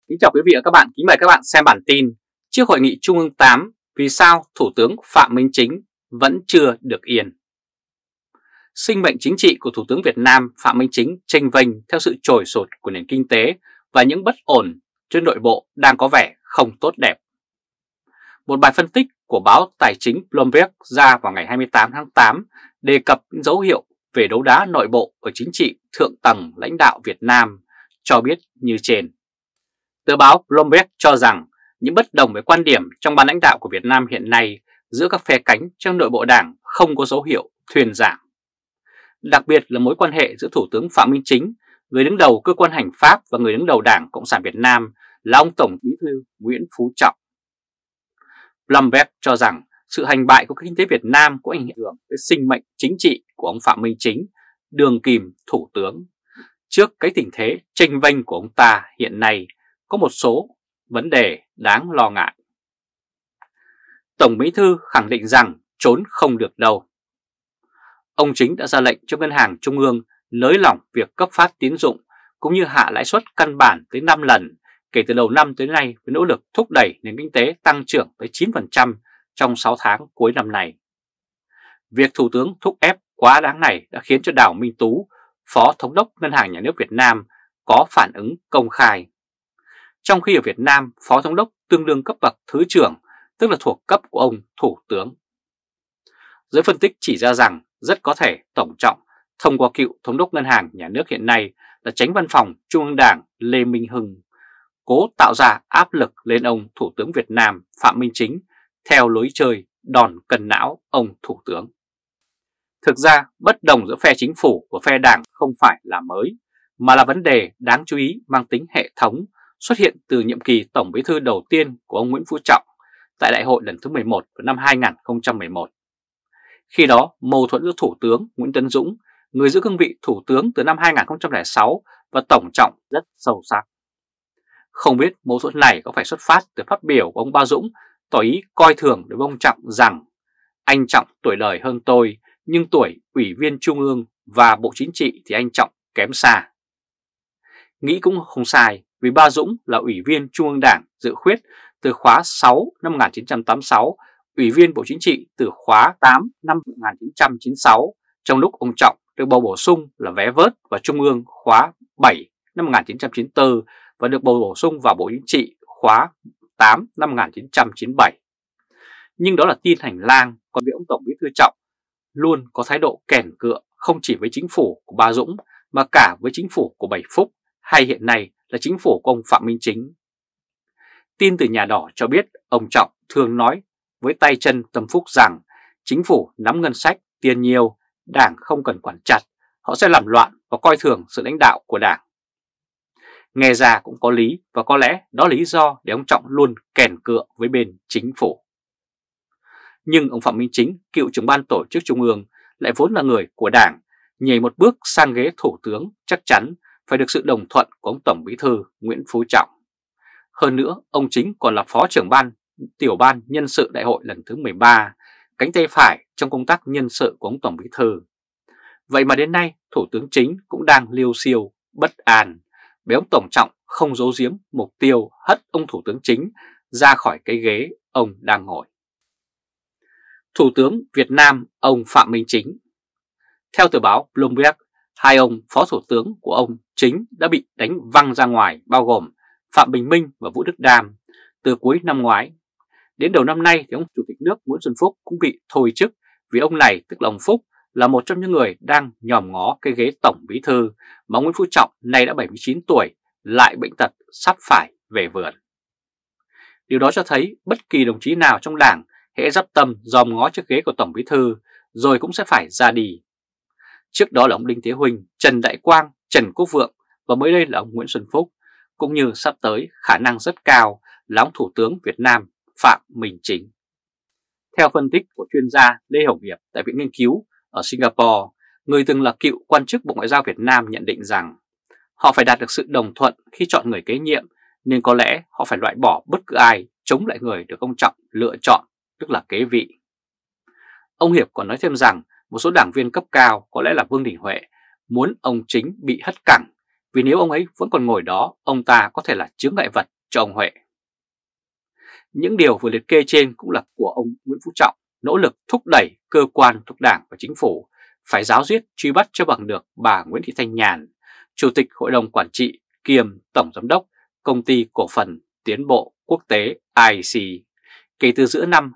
Kính chào quý vị và các bạn, kính mời các bạn xem bản tin. Trước Hội nghị Trung ương 8, vì sao Thủ tướng Phạm Minh Chính vẫn chưa được yên? Sinh mệnh chính trị của Thủ tướng Việt Nam Phạm Minh Chính chênh vênh theo sự trồi sụt của nền kinh tế và những bất ổn trên nội bộ đang có vẻ không tốt đẹp. Một bài phân tích của báo Tài chính Bloomberg ra vào ngày 28 tháng 8 đề cập những dấu hiệu về đấu đá nội bộ ở chính trị thượng tầng lãnh đạo Việt Nam cho biết như trên. Tờ báo Bloomberg cho rằng những bất đồng về quan điểm trong ban lãnh đạo của Việt Nam hiện nay giữa các phe cánh trong nội bộ đảng không có dấu hiệu thuyên giảm. Đặc biệt là mối quan hệ giữa Thủ tướng Phạm Minh Chính, người đứng đầu cơ quan hành pháp và người đứng đầu Đảng Cộng sản Việt Nam là ông Tổng Bí thư Nguyễn Phú Trọng. Bloomberg cho rằng sự hành bại của kinh tế Việt Nam có ảnh hưởng tới sinh mệnh chính trị của ông Phạm Minh Chính, đương kim Thủ tướng. Trước cái tình thế chênh vênh của ông ta hiện nay, có một số vấn đề đáng lo ngại. Tổng Bí thư khẳng định rằng trốn không được đâu. Ông Chính đã ra lệnh cho Ngân hàng Trung ương nới lỏng việc cấp phát tín dụng cũng như hạ lãi suất căn bản tới 5 lần kể từ đầu năm tới nay với nỗ lực thúc đẩy nền kinh tế tăng trưởng tới 9% trong 6 tháng cuối năm này. Việc Thủ tướng thúc ép quá đáng này đã khiến cho Đào Minh Tú, Phó Thống đốc Ngân hàng Nhà nước Việt Nam có phản ứng công khai. Trong khi ở Việt Nam, Phó Thống đốc tương đương cấp bậc Thứ trưởng, tức là thuộc cấp của ông Thủ tướng. Giới phân tích chỉ ra rằng rất có thể Tổng Trọng thông qua cựu Thống đốc Ngân hàng Nhà nước hiện nay là Chánh Văn phòng Trung ương Đảng Lê Minh Hưng, cố tạo ra áp lực lên ông Thủ tướng Việt Nam Phạm Minh Chính theo lối chơi đòn cân não ông Thủ tướng. Thực ra, bất đồng giữa phe chính phủ và phe đảng không phải là mới, mà là vấn đề đáng chú ý mang tính hệ thống xuất hiện từ nhiệm kỳ Tổng Bí thư đầu tiên của ông Nguyễn Phú Trọng tại Đại hội lần thứ 11 vào năm 2011. Khi đó, mâu thuẫn giữa Thủ tướng Nguyễn Tấn Dũng, người giữ cương vị Thủ tướng từ năm 2006 và Tổng Trọng rất sâu sắc. Không biết mâu thuẫn này có phải xuất phát từ phát biểu của ông Ba Dũng tỏ ý coi thường đối với ông Trọng rằng anh Trọng tuổi đời hơn tôi, nhưng tuổi Ủy viên Trung ương và Bộ Chính trị thì anh Trọng kém xa. Nghĩ cũng không sai, vì Ba Dũng là Ủy viên Trung ương Đảng dự khuyết từ khóa 6 năm 1986, Ủy viên Bộ Chính trị từ khóa 8 năm 1996, trong lúc ông Trọng được bầu bổ sung là vé vớt vào Trung ương khóa 7 năm 1994 và được bầu bổ sung vào Bộ Chính trị khóa 8 năm 1997. Nhưng đó là tin hành lang, còn vì ông Tổng Bí thư Trọng luôn có thái độ kèn cựa không chỉ với chính phủ của Ba Dũng mà cả với chính phủ của Bảy Phúc hay hiện nay là chính phủ của ông Phạm Minh Chính. Tin từ nhà đỏ cho biết ông Trọng thường nói với tay chân tâm phúc rằng chính phủ nắm ngân sách, tiền nhiều, đảng không cần quản chặt, họ sẽ làm loạn và coi thường sự lãnh đạo của đảng. Nghe ra cũng có lý và có lẽ đó là lý do để ông Trọng luôn kèn cựa với bên chính phủ. Nhưng ông Phạm Minh Chính, cựu trưởng ban tổ chức Trung ương, lại vốn là người của đảng, nhảy một bước sang ghế thủ tướng chắc chắn phải được sự đồng thuận của ông Tổng Bí thư Nguyễn Phú Trọng. Hơn nữa, ông Chính còn là Phó trưởng tiểu ban nhân sự đại hội lần thứ 13, cánh tay phải trong công tác nhân sự của ông Tổng Bí thư. Vậy mà đến nay, Thủ tướng Chính cũng đang liêu xiêu, bất an, bởi ông Tổng Trọng không giấu giếm mục tiêu hất ông Thủ tướng Chính ra khỏi cái ghế ông đang ngồi. Thủ tướng Việt Nam ông Phạm Minh Chính. Theo tờ báo Bloomberg, hai ông phó thủ tướng của ông Chính đã bị đánh văng ra ngoài, bao gồm Phạm Bình Minh và Vũ Đức Đam, từ cuối năm ngoái. Đến đầu năm nay thì ông Chủ tịch nước Nguyễn Xuân Phúc cũng bị thôi chức vì ông này, tức là ông Phúc, là một trong những người đang nhòm ngó cái ghế Tổng Bí thư mà Nguyễn Phú Trọng nay đã 79 tuổi lại bệnh tật sắp phải về vườn. Điều đó cho thấy bất kỳ đồng chí nào trong đảng hễ dắp tâm dòm ngó chiếc ghế của Tổng Bí thư rồi cũng sẽ phải ra đi. Trước đó là ông Đinh Thế Huynh, Trần Đại Quang, Trần Quốc Vượng và mới đây là ông Nguyễn Xuân Phúc, cũng như sắp tới khả năng rất cao là ông Thủ tướng Việt Nam Phạm Minh Chính. Theo phân tích của chuyên gia Lê Hồng Hiệp tại Viện Nghiên cứu ở Singapore, người từng là cựu quan chức Bộ Ngoại giao Việt Nam nhận định rằng họ phải đạt được sự đồng thuận khi chọn người kế nhiệm, nên có lẽ họ phải loại bỏ bất cứ ai chống lại người được ông Trọng lựa chọn, tức là kế vị. Ông Hiệp còn nói thêm rằng một số đảng viên cấp cao, có lẽ là Vương Đình Huệ, muốn ông Chính bị hất cẳng, vì nếu ông ấy vẫn còn ngồi đó, ông ta có thể là chướng ngại vật cho ông Huệ. Những điều vừa liệt kê trên cũng là của ông Nguyễn Phú Trọng nỗ lực thúc đẩy cơ quan thuộc Đảng và Chính phủ phải ráo riết truy bắt cho bằng được bà Nguyễn Thị Thanh Nhàn, Chủ tịch Hội đồng Quản trị kiêm Tổng Giám đốc Công ty Cổ phần Tiến bộ Quốc tế IEC kể từ giữa năm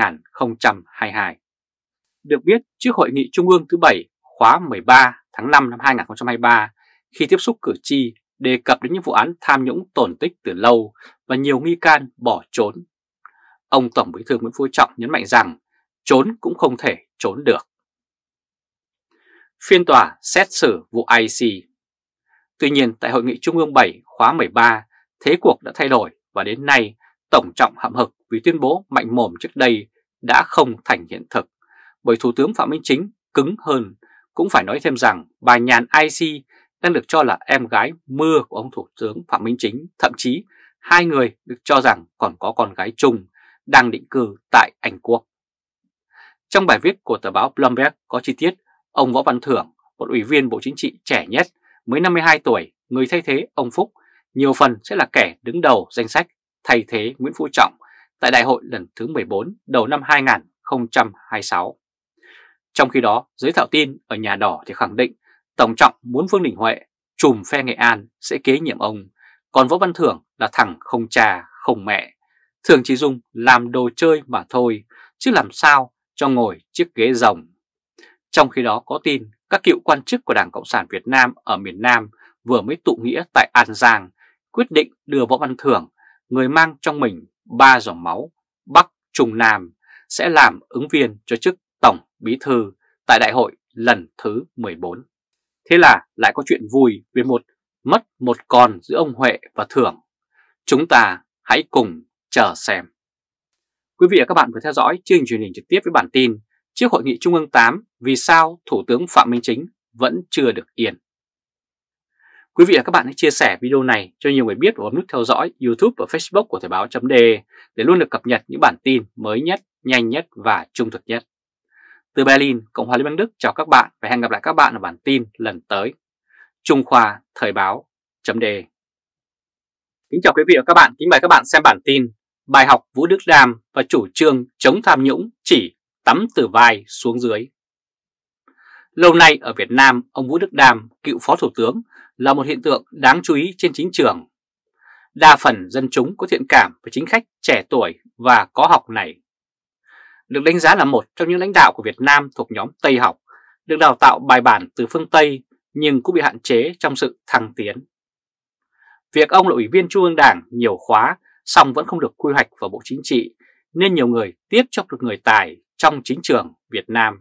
2022. Được biết, trước Hội nghị Trung ương thứ 7 khóa 13 tháng 5 năm 2023, khi tiếp xúc cử tri đề cập đến những vụ án tham nhũng tồn tích từ lâu và nhiều nghi can bỏ trốn, ông Tổng Bí thư Nguyễn Phú Trọng nhấn mạnh rằng trốn cũng không thể trốn được. Phiên tòa xét xử vụ IEC. Tuy nhiên, tại Hội nghị Trung ương 7 khóa 13, thế cuộc đã thay đổi và đến nay Tổng Trọng hậm hực vì tuyên bố mạnh mồm trước đây đã không thành hiện thực, bởi Thủ tướng Phạm Minh Chính cứng hơn. Cũng phải nói thêm rằng bà Nhàn IEC đang được cho là em gái mưa của ông Thủ tướng Phạm Minh Chính, thậm chí hai người được cho rằng còn có con gái chung đang định cư tại Anh Quốc. Trong bài viết của tờ báo Bloomberg có chi tiết ông Võ Văn Thưởng, một ủy viên Bộ Chính trị trẻ nhất, mới 52 tuổi, người thay thế ông Phúc, nhiều phần sẽ là kẻ đứng đầu danh sách thay thế Nguyễn Phú Trọng tại đại hội lần thứ 14 đầu năm 2026. Trong khi đó, giới thạo tin ở Nhà Đỏ thì khẳng định Tổng Trọng muốn Vương Đình Huệ, trùm phe Nghệ An, sẽ kế nhiệm ông, còn Võ Văn Thưởng là thằng không cha không mẹ, thường chỉ dùng làm đồ chơi mà thôi, chứ làm sao cho ngồi chiếc ghế rồng. Trong khi đó có tin các cựu quan chức của Đảng Cộng sản Việt Nam ở miền Nam vừa mới tụ nghĩa tại An Giang, quyết định đưa Võ Văn Thưởng, người mang trong mình 3 dòng máu Bắc Trung Nam, sẽ làm ứng viên cho chức Tổng Bí thư tại đại hội lần thứ 14. Thế là lại có chuyện vui về mất một con giữa ông Huệ và Thưởng. Chúng ta hãy cùng chờ xem. Quý vị và các bạn vừa theo dõi chương trình truyền hình trực tiếp với bản tin trước Hội nghị Trung ương 8 vì sao Thủ tướng Phạm Minh Chính vẫn chưa được yên. Quý vị và các bạn hãy chia sẻ video này cho nhiều người biết và bấm nút theo dõi YouTube và Facebook của Thời báo.de để luôn được cập nhật những bản tin mới nhất, nhanh nhất và trung thực nhất. Từ Berlin, Cộng hòa Liên bang Đức chào các bạn và hẹn gặp lại các bạn ở bản tin lần tới. Trung Khoa Thời báo.de. Kính chào quý vị và các bạn, kính mời các bạn xem bản tin bài học Vũ Đức Đam và chủ trương chống tham nhũng chỉ tắm từ vai xuống dưới. Lâu nay ở Việt Nam, ông Vũ Đức Đam, cựu Phó Thủ tướng, là một hiện tượng đáng chú ý trên chính trường. Đa phần dân chúng có thiện cảm với chính khách trẻ tuổi và có học này. Được đánh giá là một trong những lãnh đạo của Việt Nam thuộc nhóm Tây học, được đào tạo bài bản từ phương Tây nhưng cũng bị hạn chế trong sự thăng tiến. Việc ông là ủy viên Trung ương Đảng nhiều khóa song vẫn không được quy hoạch vào Bộ Chính trị nên nhiều người tiếc cho được người tài trong chính trường Việt Nam.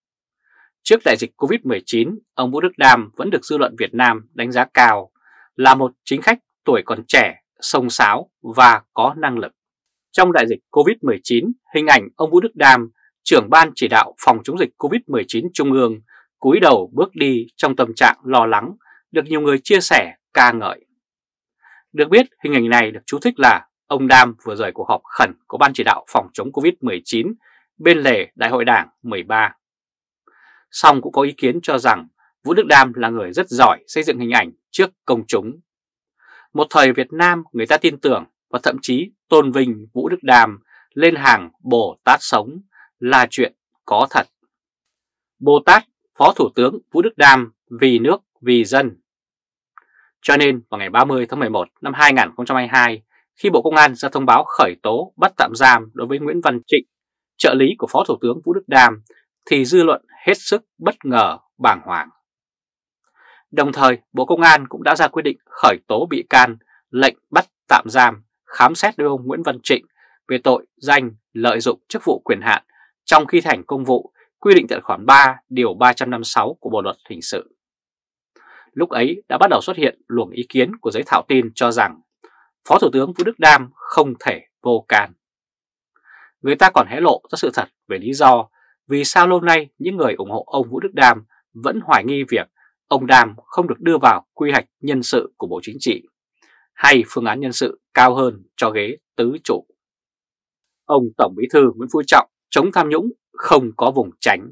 Trước đại dịch Covid-19, ông Vũ Đức Đam vẫn được dư luận Việt Nam đánh giá cao là một chính khách tuổi còn trẻ, xông xáo và có năng lực. Trong đại dịch Covid-19, hình ảnh ông Vũ Đức Đam, trưởng ban chỉ đạo phòng chống dịch Covid-19 Trung ương, cúi đầu bước đi trong tâm trạng lo lắng, được nhiều người chia sẻ, ca ngợi. Được biết, hình ảnh này được chú thích là ông Đam vừa rời cuộc họp khẩn của ban chỉ đạo phòng chống Covid-19 bên lề Đại hội Đảng 13. Song cũng có ý kiến cho rằng Vũ Đức Đam là người rất giỏi xây dựng hình ảnh trước công chúng. Một thời Việt Nam người ta tin tưởng và thậm chí tôn vinh Vũ Đức Đam lên hàng Bồ Tát sống là chuyện có thật. Bồ Tát Phó Thủ tướng Vũ Đức Đam vì nước vì dân. Cho nên vào ngày 30 tháng 11 năm 2022, khi Bộ Công an ra thông báo khởi tố bắt tạm giam đối với Nguyễn Văn Trịnh, trợ lý của Phó Thủ tướng Vũ Đức Đam, thì dư luận hết sức bất ngờ, bàng hoàng. Đồng thời, Bộ Công an cũng đã ra quyết định khởi tố bị can, lệnh bắt tạm giam, khám xét đối ông Nguyễn Văn Trịnh về tội danh lợi dụng chức vụ quyền hạn trong khi thi hành công vụ, quy định tại khoản 3 điều 356 của Bộ luật hình sự. Lúc ấy đã bắt đầu xuất hiện luồng ý kiến của giới thạo tin cho rằng Phó Thủ tướng Vũ Đức Đam không thể vô can. Người ta còn hé lộ ra sự thật về lý do vì sao lâu nay những người ủng hộ ông Vũ Đức Đam vẫn hoài nghi việc ông Đam không được đưa vào quy hoạch nhân sự của Bộ Chính trị hay phương án nhân sự cao hơn cho ghế tứ trụ. Ông Tổng Bí thư Nguyễn Phú Trọng chống tham nhũng không có vùng tránh.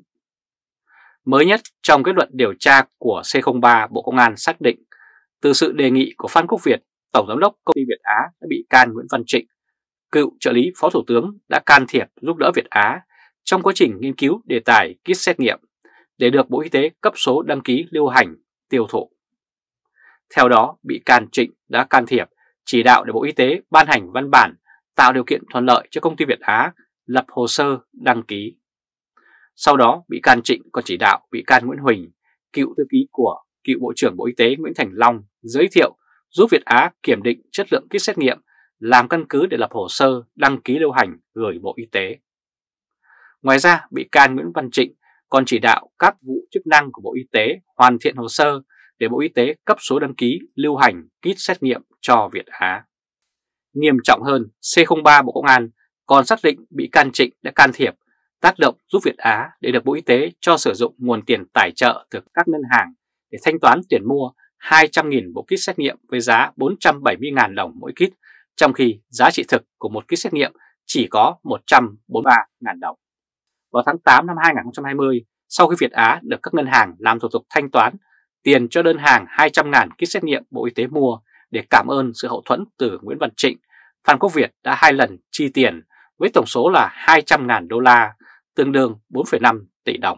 Mới nhất trong kết luận điều tra của C03 Bộ Công an xác định từ sự đề nghị của Phan Quốc Việt, Tổng Giám đốc Công ty Việt Á đã bị can Nguyễn Văn Trịnh, cựu trợ lý Phó Thủ tướng đã can thiệp giúp đỡ Việt Á trong quá trình nghiên cứu đề tài kit xét nghiệm để được Bộ Y tế cấp số đăng ký lưu hành, tiêu thụ. Theo đó, bị can Trịnh đã can thiệp, chỉ đạo để Bộ Y tế ban hành văn bản tạo điều kiện thuận lợi cho công ty Việt Á lập hồ sơ đăng ký. Sau đó, bị can Trịnh còn chỉ đạo bị can Nguyễn Huỳnh, cựu thư ký của cựu Bộ trưởng Bộ Y tế Nguyễn Thành Long giới thiệu giúp Việt Á kiểm định chất lượng kit xét nghiệm làm căn cứ để lập hồ sơ đăng ký lưu hành gửi Bộ Y tế. Ngoài ra, bị can Nguyễn Văn Trịnh còn chỉ đạo các vụ chức năng của Bộ Y tế hoàn thiện hồ sơ để Bộ Y tế cấp số đăng ký lưu hành kit xét nghiệm cho Việt Á. Nghiêm trọng hơn, C03 Bộ Công an còn xác định bị can Trịnh đã can thiệp, tác động giúp Việt Á để được Bộ Y tế cho sử dụng nguồn tiền tài trợ từ các ngân hàng để thanh toán tiền mua 200.000 bộ kit xét nghiệm với giá 470.000 đồng mỗi kit, trong khi giá trị thực của một kit xét nghiệm chỉ có 143.000 đồng. Vào tháng 8 năm 2020, sau khi Việt Á được các ngân hàng làm thủ tục thanh toán tiền cho đơn hàng 200.000 kit xét nghiệm Bộ Y tế mua để cảm ơn sự hậu thuẫn từ Nguyễn Văn Trịnh, Phan Quốc Việt đã 2 lần chi tiền với tổng số là 200.000 đô la, tương đương 4,5 tỷ đồng.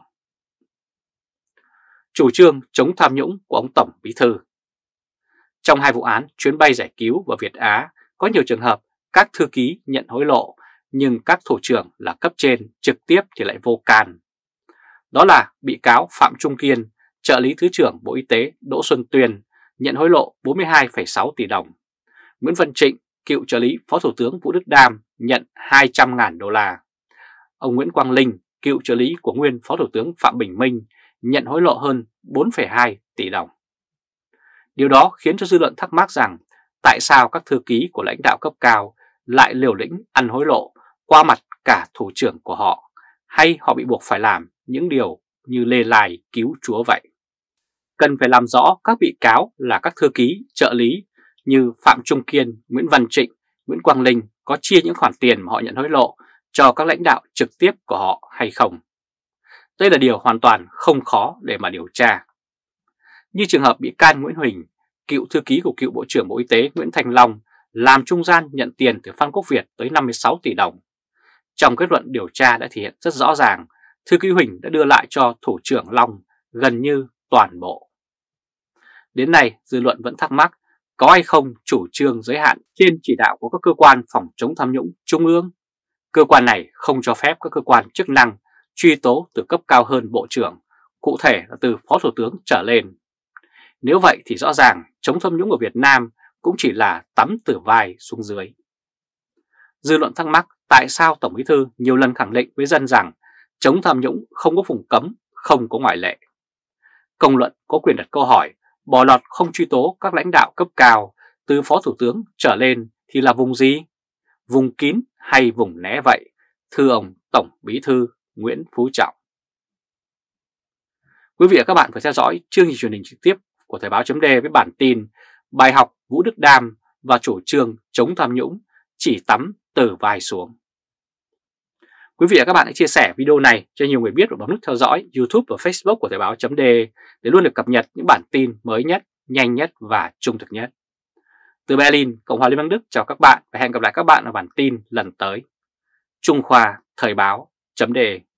Chủ trương chống tham nhũng của ông Tổng Bí thư. Trong hai vụ án chuyến bay giải cứu và Việt Á, có nhiều trường hợp các thư ký nhận hối lộ, nhưng các thủ trưởng là cấp trên trực tiếp thì lại vô can. Đó là bị cáo Phạm Trung Kiên, trợ lý Thứ trưởng Bộ Y tế Đỗ Xuân Tuyên, nhận hối lộ 42,6 tỷ đồng. Nguyễn Văn Trịnh, cựu trợ lý Phó Thủ tướng Vũ Đức Đam, nhận 200.000 đô la. Ông Nguyễn Quang Linh, cựu trợ lý của nguyên Phó Thủ tướng Phạm Bình Minh, nhận hối lộ hơn 4,2 tỷ đồng. Điều đó khiến cho dư luận thắc mắc rằng tại sao các thư ký của lãnh đạo cấp cao lại liều lĩnh ăn hối lộ qua mặt cả thủ trưởng của họ, hay họ bị buộc phải làm những điều như lê lai cứu chúa vậy. Cần phải làm rõ các bị cáo là các thư ký, trợ lý như Phạm Trung Kiên, Nguyễn Văn Trịnh, Nguyễn Quang Linh có chia những khoản tiền mà họ nhận hối lộ cho các lãnh đạo trực tiếp của họ hay không. Đây là điều hoàn toàn không khó để mà điều tra. Như trường hợp bị can Nguyễn Huỳnh, cựu thư ký của cựu Bộ trưởng Bộ Y tế Nguyễn Thành Long làm trung gian nhận tiền từ Phan Quốc Việt tới 56 tỷ đồng. Trong kết luận điều tra đã thể hiện rất rõ ràng, thư ký Huỳnh đã đưa lại cho thủ trưởng Long gần như toàn bộ. Đến nay, dư luận vẫn thắc mắc có hay không chủ trương giới hạn trên chỉ đạo của các cơ quan phòng chống tham nhũng trung ương. Cơ quan này không cho phép các cơ quan chức năng truy tố từ cấp cao hơn Bộ trưởng, cụ thể là từ Phó Thủ tướng trở lên. Nếu vậy thì rõ ràng chống tham nhũng ở Việt Nam cũng chỉ là tắm từ vai xuống dưới. Dư luận thắc mắc tại sao Tổng Bí thư nhiều lần khẳng định với dân rằng chống tham nhũng không có vùng cấm, không có ngoại lệ. Công luận có quyền đặt câu hỏi bỏ lọt không truy tố các lãnh đạo cấp cao từ Phó Thủ tướng trở lên thì là vùng gì? Vùng kín hay vùng né vậy? Thưa ông Tổng Bí thư Nguyễn Phú Trọng. Quý vị và các bạn phải theo dõi chương trình truyền hình trực tiếp của Thời báo .d với bản tin bài học Vũ Đức Đam và chủ trương chống tham nhũng chỉ tắm từ vai xuống. Quý vị và các bạn hãy chia sẻ video này cho nhiều người biết và bấm nút theo dõi YouTube và Facebook của Thời báo .d để luôn được cập nhật những bản tin mới nhất, nhanh nhất và trung thực nhất. Từ Berlin, Cộng hòa Liên bang Đức chào các bạn và hẹn gặp lại các bạn ở bản tin lần tới. Trung Khoa Thời báo .d